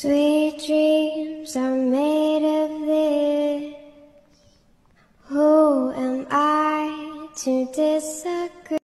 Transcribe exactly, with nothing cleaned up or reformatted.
Sweet dreams are made of this. Who am I to disagree?